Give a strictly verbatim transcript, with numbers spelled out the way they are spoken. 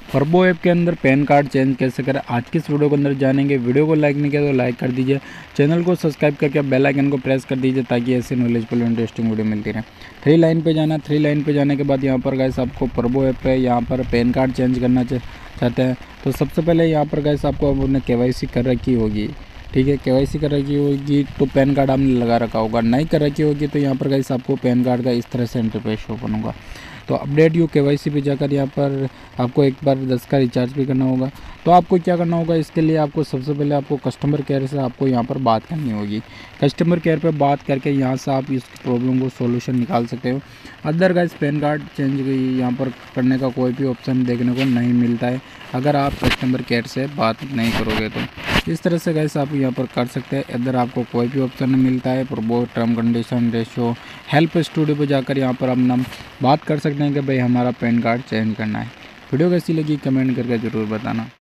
पर्बो app के अंदर pan card change कैसे करें, आज की इस वीडियो के अंदर जानेंगे। वीडियो को लाइक नहीं किया तो लाइक कर दीजिए, चैनल को सब्सक्राइब करके बेल आइकन को प्रेस कर दीजिए ताकि ऐसे नॉलेजफुल इंटरेस्टिंग वीडियो मिलती रहे। थ्री लाइन पे जाना, थ्री लाइन पे जाने के बाद यहाँ पर गाइस आपको पर्बो ऐप पे यहाँ पर पैन कार्ड चेंज करना चाहते हैं तो सबसे पहले यहाँ पर गाइस आपको अपने के वाई सी कर रखी होगी। ठीक है, के वाई सी कर रखी होगी तो पैन कार्ड आपने लगा रखा होगा। नहीं कर रखी होगी तो यहाँ पर गाइस आपको पैन कार्ड का इस तरह से इंटरफेस ओपन होगा। तो update you K Y C पे जाकर यहाँ पर आपको एक बार दस का रिचार्ज भी करना होगा। तो आपको क्या करना होगा, इसके लिए आपको सबसे पहले आपको कस्टमर केयर से आपको यहाँ पर बात करनी होगी। कस्टमर केयर पे बात करके यहाँ से आप इस प्रॉब्लम को सॉल्यूशन निकाल सकते हो। अदरवाइज पैन कार्ड चेंज यहाँ पर करने का कोई भी ऑप्शन देखने को नहीं मिलता है अगर आप कस्टमर केयर से बात नहीं करोगे तो। इस तरह से गैस आप यहाँ पर कर सकते हैं। इधर आपको कोई भी ऑप्शन नहीं मिलता है, Probo term condition ratio help studio पर जाकर यहाँ पर हम बात कर सकते हैं कि भाई हमारा पैन कार्ड चेंज करना है। वीडियो कैसी लगी कमेंट करके ज़रूर बताना।